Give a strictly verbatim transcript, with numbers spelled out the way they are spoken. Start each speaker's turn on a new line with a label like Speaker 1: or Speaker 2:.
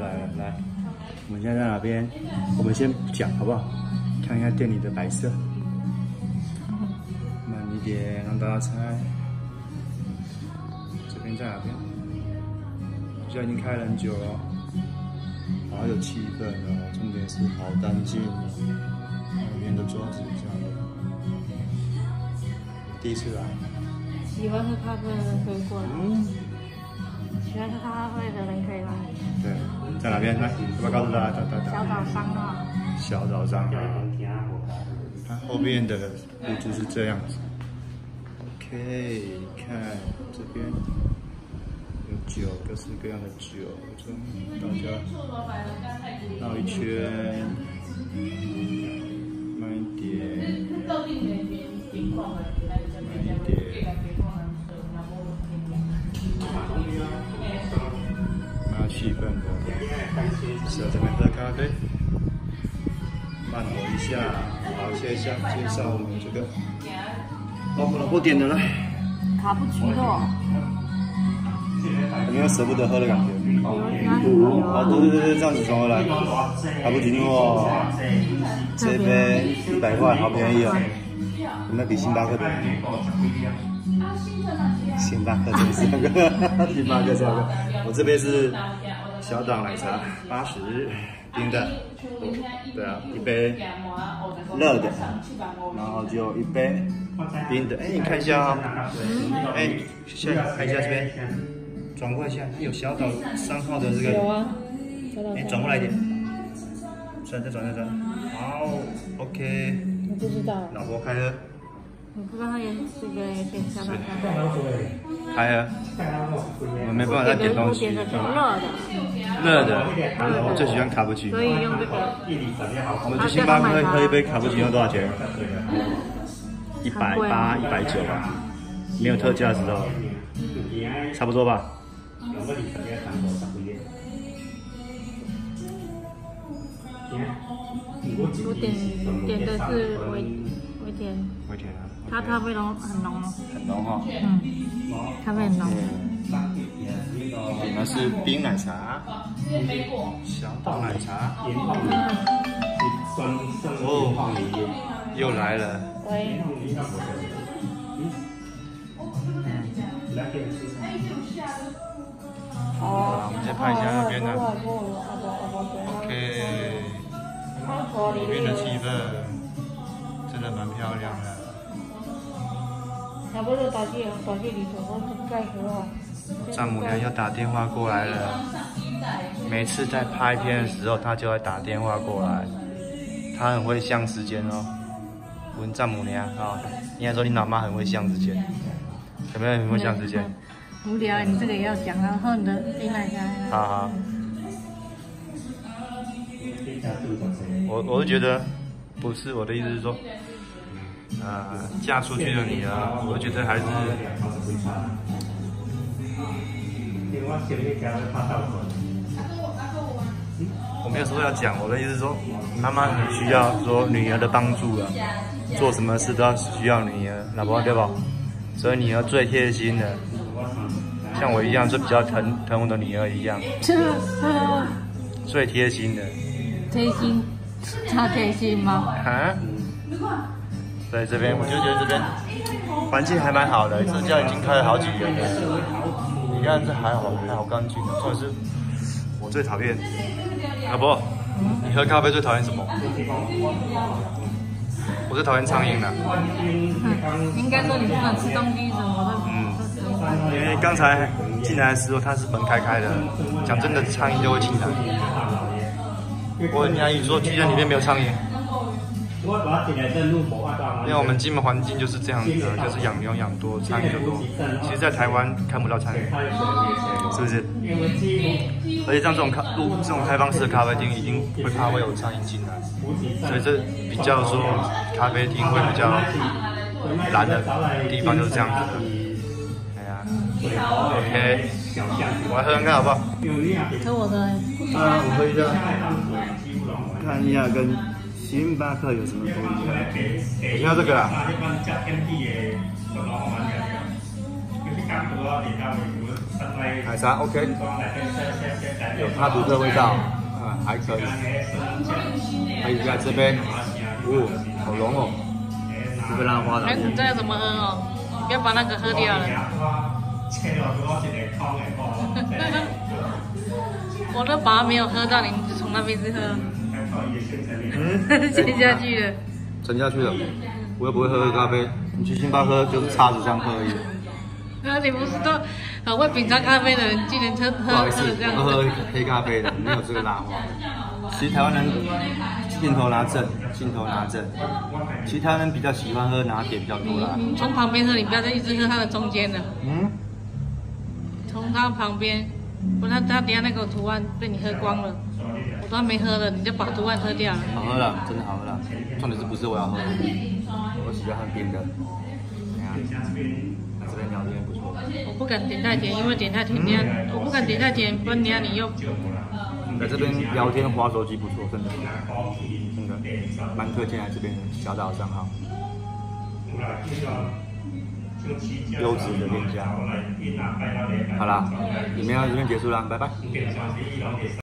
Speaker 1: 来了，来，我们现在在哪边？我们先讲好不好？看一下店里的摆设，慢一点，让大家猜。这边在哪边？好像已经开了很久了，好有气氛哦。重点是好干净，那边的桌子这样。第一次来。
Speaker 2: 喜欢喝咖啡的人可以过来。嗯。喜欢喝咖啡的人可以来。
Speaker 1: 对，在哪边？来，要不要告诉大家？大大
Speaker 2: 小岛商号。
Speaker 1: 小岛商号。它后面的布置是这样子。OK， 看这边有酒，各式各样的酒，中大家绕一圈，慢一点，慢一点。蛮有气氛的，是这边喝咖啡，慢活一下。好，接下介绍我们这个，哦，我老婆点的来，
Speaker 2: 卡布奇诺，
Speaker 1: 有没有舍不得喝的感觉？哦，对对对，这样子从何来？卡布奇诺，这杯一百块，好便宜哦，有没有比星巴克便宜？星巴克真是那个，星巴克这个，我这边是小岛奶茶，八十冰的，对啊，一杯热的，然后就一杯冰的。哎，你看一下啊，哎，现在看一下这边，转过一下，有小岛三号的这个，
Speaker 2: 有啊，
Speaker 1: 哎，转过来一点，转再转再转，好 ，OK。
Speaker 2: 我不知道。
Speaker 1: 老婆开喝。
Speaker 2: 我不知道他也这个也点小岛咖啡。
Speaker 1: 开喝，我们没办法再点东西。
Speaker 2: 我点的是热的。
Speaker 1: 热的，我最喜欢卡布奇诺。
Speaker 2: 所以用这个。
Speaker 1: 我们去星巴克喝一杯卡布奇诺多少钱？一百八、一百九吧，没有特价的时候，差不多吧。
Speaker 2: 我点点的是微微甜。
Speaker 1: 微甜啊。
Speaker 2: 它咖啡浓很浓哦。
Speaker 1: 很浓哈。
Speaker 2: 嗯。咖啡很浓。
Speaker 1: 点的是冰奶茶，小岛奶茶。哦，又来了。
Speaker 2: 喂。
Speaker 1: 好，我们先拍一下那边的。OK。里面的气氛真的蛮漂亮的。丈母娘要打电话过来了，每次在拍片的时候，她就会打电话过来。她很会相时间哦。问丈母娘啊，应该说你老妈很会相时间，有没有很会相时间？
Speaker 2: 无聊，你这个也要讲，然后你的冰奶茶。
Speaker 1: 好好。我我是觉得，不是我的意思是说，呃，嫁出去的女儿，我觉得还是。我没有说要讲，我的意思是说，妈妈很需要说女儿的帮助啊，做什么事都要需要女儿，老婆对吧？所以女儿最贴心的，像我一样，就比较疼疼我的女儿一样，最贴心的。
Speaker 2: 贴心，他贴心吗？
Speaker 1: 啊？在这边，我就觉得这边环境还蛮好的，这家已经开了好几年了。你看这还好，还好干净。重点是，我最讨厌，老婆，你喝咖啡最讨厌什么？我最讨厌苍蝇了。
Speaker 2: 嗯，应该说你不能吃东西什么的。
Speaker 1: 嗯，因为刚才进来的时候它是门开开的，讲真的，苍蝇就会进来。我很压抑，说居然里面没有苍蝇。因为我们金门环境就是这样子的，就是养牛养多，苍蝇就多。其实，在台湾看不到苍蝇，是不是？而且像这种咖路这种开放式的咖啡厅，一定会怕会有苍蝇进来，所以这比较说咖啡厅会比较懒的地方就是这样子的。哎呀 ，OK， 我来喝看看好不好？
Speaker 2: 喝我的。
Speaker 1: 啊，我喝一下，看一下跟星巴克有什么不一样？我听到这个啦。 奶茶 OK， 有它独特味道，啊、嗯，还可以。还有在这边，哦，好浓哦，这个浪花的。
Speaker 2: 哎，你这要怎么喝哦？你不要把那个喝掉了。我都把它没有喝到，你就从那边去喝。嗯，陷下去了。
Speaker 1: 沉下去了，我又不会喝咖啡，你去星巴克就是叉子这样喝而已。
Speaker 2: 那你不是都很会品尝咖啡的人，竟然喝喝喝这样子？
Speaker 1: 喝黑咖啡的，没有这个拉花。其实台湾人镜头拿正，镜头拿正。其他人比较喜欢喝拿铁比较多啦。
Speaker 2: 你从旁边喝，你不要再一直喝它的中间了。
Speaker 1: 嗯。
Speaker 2: 从它旁边，不然它等下那个图案被你喝光了，我都还没喝了，你就把图案喝掉了。
Speaker 1: 好喝了，真的好喝了。重点是不是我要喝的？我喜欢喝冰的。这边聊天不错。
Speaker 2: 我不敢点太甜，因为点太甜，你、嗯、我不敢点太甜，不然你你又。
Speaker 1: 在这边聊天滑手机不错，真的，真的蛮推荐来这边小岛三号，优质的店家。好啦，影片到这边结束啦，拜拜。